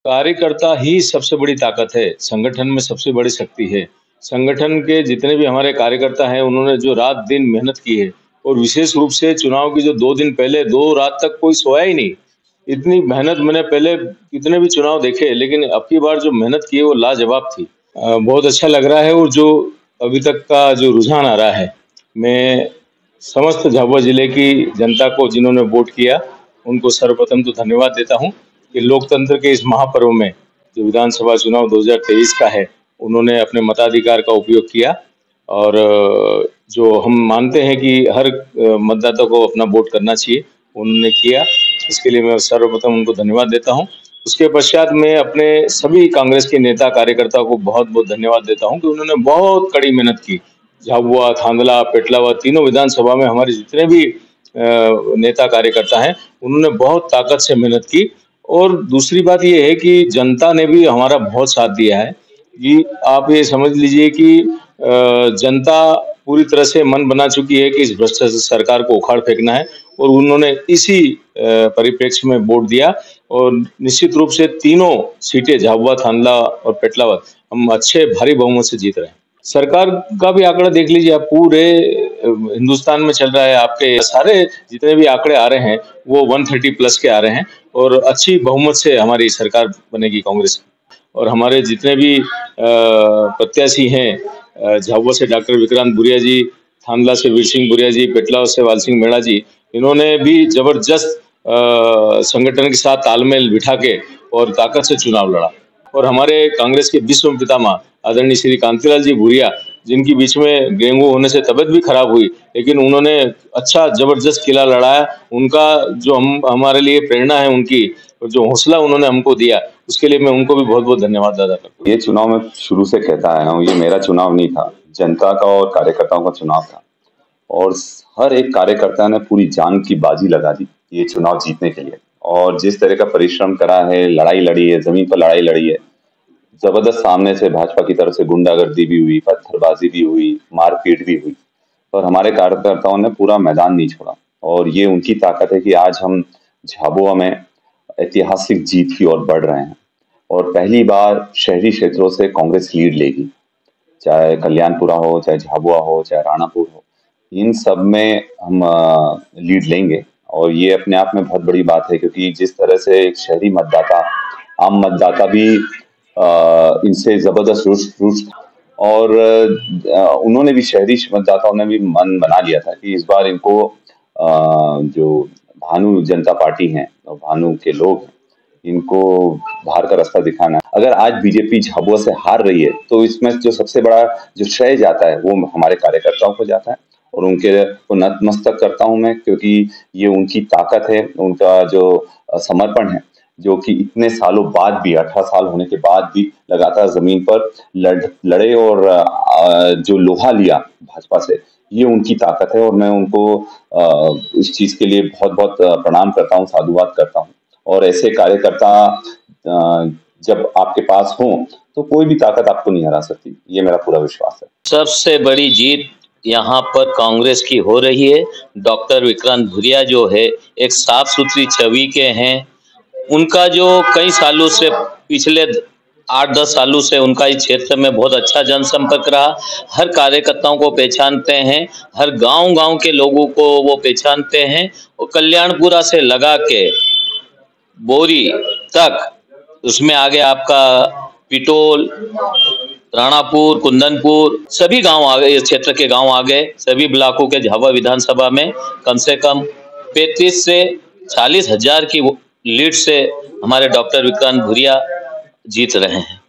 कार्यकर्ता ही सबसे बड़ी ताकत है, संगठन में सबसे बड़ी शक्ति है। संगठन के जितने भी हमारे कार्यकर्ता हैं, उन्होंने जो रात-दिन मेहनत की है और विशेष रूप से चुनाव की जो 2 दिन पहले 2 रात तक कोई सोया ही नहीं। इतनी मेहनत मैंने पहले कितने भी चुनाव देखे, लेकिन अब की बार जो मेहनत की है वो लाजवाब थी। बहुत अच्छा लग रहा है और जो अभी तक का जो रुझान आ रहा है, मैं समस्त झाबुआ जिले की जनता को जिन्होंने वोट किया, उनको सर्वप्रथम तो धन्यवाद देता हूँ कि लोकतंत्र के इस महापर्व में जो विधानसभा चुनाव 2023 का है, उन्होंने अपने मताधिकार का उपयोग किया और जो हम मानते हैं कि हर मतदाता को अपना वोट करना चाहिए, उन्होंने किया। इसके लिए मैं सर्वप्रथम उनको धन्यवाद देता हूँ। उसके पश्चात मैं अपने सभी कांग्रेस के नेता कार्यकर्ताओं को बहुत-बहुत धन्यवाद देता हूँ कि उन्होंने बहुत कड़ी मेहनत की। झाबुआ, थांदला, पेटलावद तीनों विधानसभा में हमारे जितने भी नेता कार्यकर्ता हैं, उन्होंने बहुत ताकत से मेहनत की और दूसरी बात ये है कि जनता ने भी हमारा बहुत साथ दिया है कि आप ये समझ लीजिए कि जनता पूरी तरह से मन बना चुकी है कि इस भ्रष्ट सरकार को उखाड़ फेंकना है और उन्होंने इसी परिप्रेक्ष्य में वोट दिया और निश्चित रूप से तीनों सीटें झाबुआ, थांदला और पेटलावद हम अच्छे भारी बहुमत से जीत रहे हैं। सरकार का भी आंकड़ा देख लीजिए आप, पूरे हिंदुस्तान में चल रहा है, आपके सारे जितने भी आंकड़े आ रहे हैं वो 130 प्लस के आ रहे हैं और अच्छी बहुमत से हमारी सरकार बनेगी कांग्रेस की। और हमारे जितने भी प्रत्याशी हैं, झाबुआ से डॉक्टर विक्रांत भूरिया जी, थांदला से वीर सिंह भूरिया जी, पेटलावद से वाल सिंह मेड़ा जी, इन्होंने भी जबरदस्त संगठन के साथ तालमेल बिठा के और ताकत से चुनाव लड़ा। और हमारे कांग्रेस के विश्व पितामह आदरणीय श्री कांतिलाल जी भूरिया, जिनकी बीच में डेंगू होने से तबीयत भी खराब हुई, लेकिन उन्होंने अच्छा जबरदस्त किला लड़ाया। उनका जो हमारे लिए प्रेरणा है उनकी, और जो हौसला उन्होंने हमको दिया, उसके लिए मैं उनको भी बहुत-बहुत धन्यवाद अदा करता हूँ। ये चुनाव मैं शुरू से कहता आया हूँ, ये मेरा चुनाव नहीं था, जनता का और कार्यकर्ताओं का चुनाव था और हर एक कार्यकर्ता ने पूरी जान की बाजी लगा दी ये चुनाव जीतने के लिए और जिस तरह का परिश्रम करा है, लड़ाई लड़ी है, जमीन पर लड़ाई लड़ी है, जबरदस्त सामने से भाजपा की तरफ से गुंडागर्दी भी हुई, पत्थरबाजी भी हुई, मारपीट भी हुई और हमारे कार्यकर्ताओं ने पूरा मैदान नहीं छोड़ा और ये उनकी ताकत है कि आज हम झाबुआ में ऐतिहासिक जीत की ओर बढ़ रहे हैं और पहली बार शहरी क्षेत्रों से कांग्रेस लीड लेगी, चाहे कल्याणपुरा हो, चाहे झाबुआ हो, चाहे राणापुर हो, इन सब में हम लीड लेंगे और ये अपने आप में बहुत बड़ी बात है क्योंकि जिस तरह से एक शहरी मतदाता, आम मतदाता भी इनसे जबरदस्त रुष्ट और उन्होंने भी शहरी मतदाताओं ने भी मन बना लिया था कि इस बार इनको जो भानु जनता पार्टी है और भानु के लोग हैं, इनको बाहर का रास्ता दिखाना है। अगर आज बीजेपी झाबुआ से हार रही है तो इसमें जो सबसे बड़ा जो श्रेय जाता है वो हमारे कार्यकर्ताओं को जाता है और उनके को नतमस्तक करता हूं मैं क्योंकि ये उनकी ताकत है, उनका जो समर्पण है, जो कि इतने सालों बाद भी 18 साल होने के बाद भी लगातार जमीन पर लड़े और जो लोहा लिया भाजपा से, ये उनकी ताकत है और मैं उनको इस चीज के लिए बहुत-बहुत प्रणाम करता हूं, साधुवाद करता हूं और ऐसे कार्यकर्ता जब आपके पास हो तो कोई भी ताकत आपको नहीं हरा सकती, ये मेरा पूरा विश्वास है। सबसे बड़ी जीत यहाँ पर कांग्रेस की हो रही है। डॉक्टर विक्रांत भूरिया जो है एक साफ सुथरी छवि के हैं, उनका जो कई सालों से पिछले 8-10 सालों से उनका इस क्षेत्र में बहुत अच्छा जनसंपर्क रहा। हर कार्यकर्ताओं को पहचानते हैं, हर गांव-गांव के लोगों को वो पहचानते हैं और कल्याणपुरा से लगा के बोरी तक, उसमें आगे आपका पिटोल, राणापुर, कुंदनपुर, सभी गांव आ गए, इस क्षेत्र के गांव आ गए। सभी ब्लॉकों के झाबुआ विधानसभा में कम से कम 35 से 40 हजार की लीड से हमारे डॉक्टर विक्रांत भूरिया जीत रहे हैं।